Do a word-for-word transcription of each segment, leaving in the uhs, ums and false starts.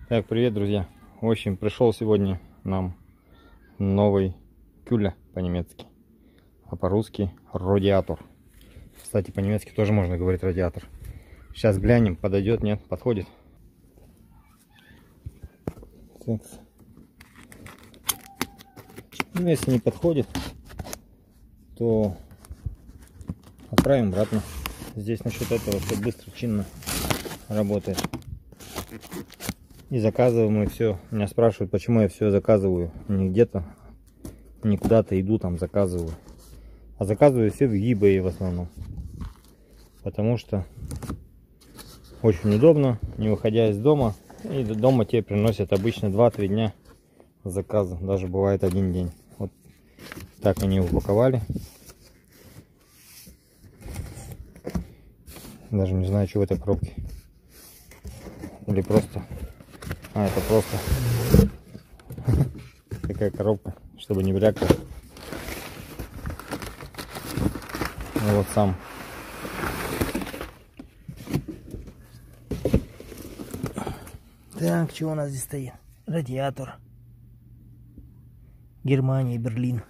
Так, привет, друзья. В общем, пришел сегодня нам новый кюля по-немецки, а по-русски радиатор. Кстати, по-немецки тоже можно говорить радиатор. Сейчас глянем, подойдет, нет, подходит. Так. Ну, если не подходит, то отправим обратно. Здесь насчет этого все быстро, чинно работает. И заказываем мы все. Меня спрашивают, почему я все заказываю. Не где-то, не куда-то иду, там заказываю. А заказываю все в eBay в основном. Потому что очень удобно, не выходя из дома. И до дома тебе приносят обычно два-три дня заказа. Даже бывает один день. Вот так они упаковали. Даже не знаю, что в этой коробке. Или просто... А, это просто такая коробка, чтобы не брякало. Ну, вот сам. Так, что у нас здесь стоит? Радиатор. Германия, Берлин.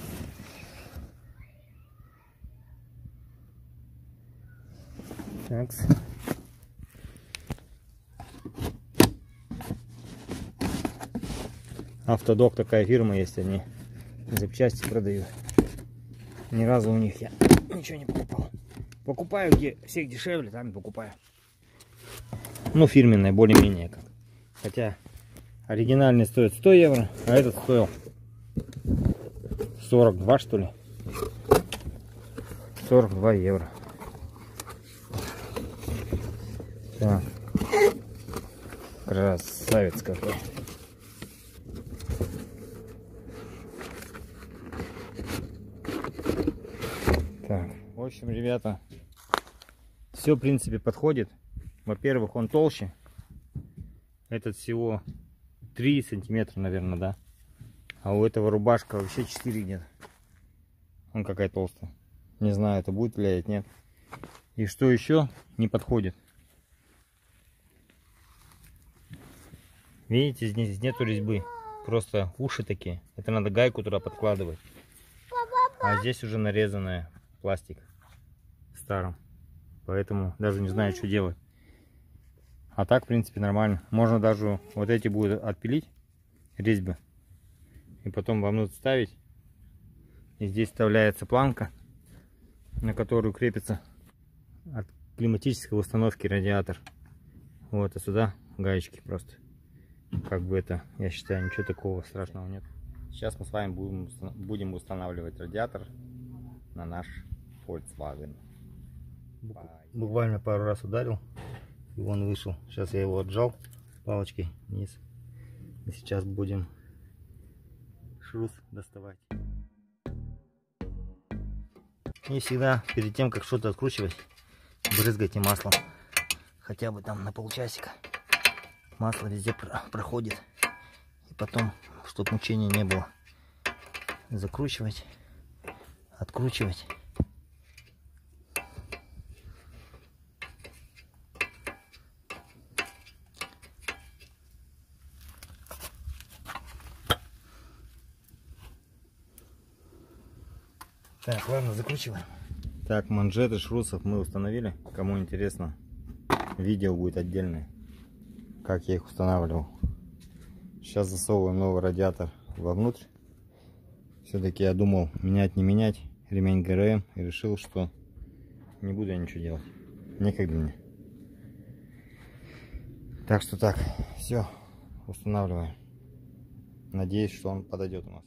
Так. Автодок, такая фирма есть, они запчасти продают. Ни разу у них я ничего не покупал. Покупаю где всех дешевле, там и покупаю. Ну, фирменная, более-менее как. Хотя оригинальный стоит сто евро, а этот стоил сорок два, что ли. сорок два евро. Так. Красавец какой. Так, в общем, ребята, все в принципе подходит. Во-первых, он толще. Этот всего три сантиметра, наверное, да. А у этого рубашка вообще четыре где-то. Он какая толстая. Не знаю, это будет влиять, нет. И что еще не подходит? Видите, здесь нету резьбы. Просто уши такие. Это надо гайку туда подкладывать. А здесь уже нарезанная пластик старым. Поэтому даже не знаю, что делать. А так, в принципе, нормально. Можно даже вот эти будут отпилить, резьбы. И потом вовнутрь ставить. И здесь вставляется планка, на которую крепится от климатической установки радиатор. Вот, а сюда гаечки просто. Как бы это, я считаю, ничего такого страшного нет. Сейчас мы с вами будем, будем устанавливать радиатор на наш Volkswagen. Буквально пару раз ударил, и он вышел. Сейчас я его отжал палочкой вниз. И сейчас будем шрус доставать. И всегда перед тем, как что-то откручивать, брызгайте маслом. Хотя бы там на полчасика. Масло везде проходит. И потом, чтобы мучения не было. Закручивать, откручивать. Так, ладно, закручиваем. Так, манжеты шрусов мы установили. Кому интересно, видео будет отдельное, как я их устанавливал. Сейчас засовываем новый радиатор вовнутрь. Все-таки я думал, менять не менять ремень ГРМ, и решил, что не буду я ничего делать. Некогда мне. Так что так, все, устанавливаем. Надеюсь, что он подойдет у нас.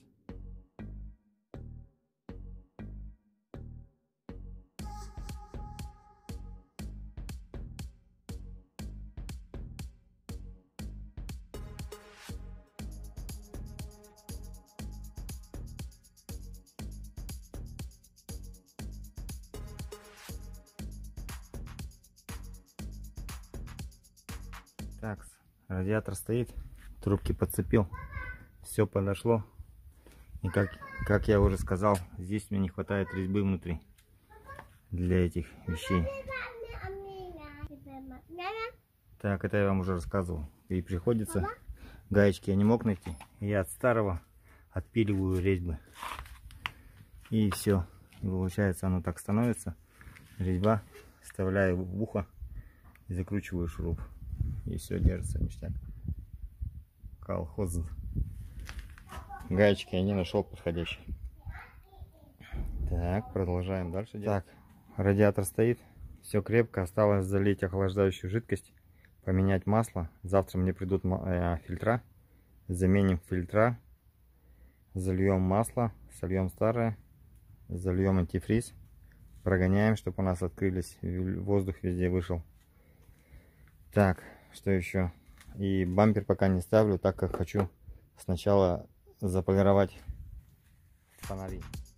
Так, радиатор стоит, трубки подцепил, все подошло. И как, как я уже сказал, здесь мне не хватает резьбы внутри для этих вещей. Так, это я вам уже рассказывал. И приходится, гаечки я не мог найти. Я от старого отпиливаю резьбы. И все. И получается, оно так становится. Резьба. Вставляю в ухо и закручиваю шуруп. И все, держится ништяк. Колхоз. Гаечки я не нашел подходящие. Так, продолжаем дальше делать. Так, радиатор стоит. Все крепко. Осталось залить охлаждающую жидкость. Поменять масло. Завтра мне придут фильтра. Заменим фильтра. Зальем масло. Сольем старое. Зальем антифриз. Прогоняем, чтобы у нас открылись. Воздух везде вышел. Так, что еще? И бампер пока не ставлю, так как хочу сначала заполировать фонари.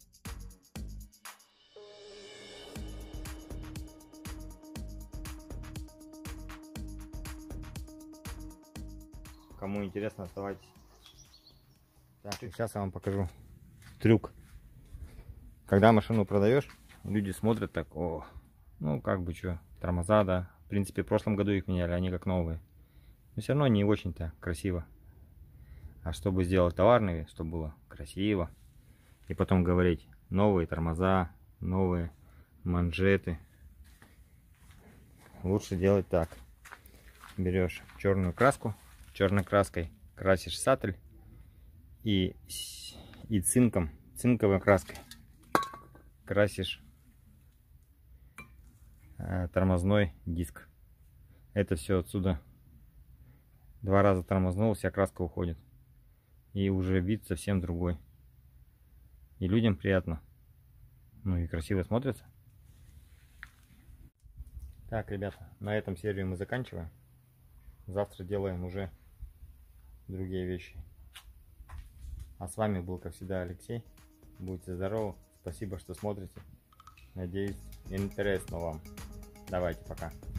Кому интересно, оставайтесь. Так, сейчас я вам покажу трюк. Когда машину продаешь, люди смотрят так: о, ну как бы что, тормоза, да. В принципе, в прошлом году их меняли, они как новые. Но все равно не очень-то красиво. А чтобы сделать товарные, чтобы было красиво, и потом говорить: новые тормоза, новые манжеты, лучше делать так. Берешь черную краску, черной краской красишь сатель и, и цинком, цинковой краской красишь э, тормозной диск. Это все отсюда. Два раза тормознул, вся краска уходит. И уже вид совсем другой. И людям приятно. Ну и красиво смотрится. Так, ребята, на этом серию мы заканчиваем. Завтра делаем уже другие вещи. А с вами был, как всегда, Алексей. Будьте здоровы. Спасибо, что смотрите. Надеюсь, интересно вам. Давайте, пока.